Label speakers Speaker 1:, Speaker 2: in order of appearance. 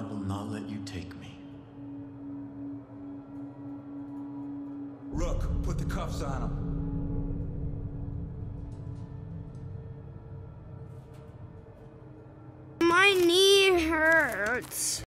Speaker 1: will not let you take me.
Speaker 2: Rook, put the cuffs on him.
Speaker 3: My knee hurts.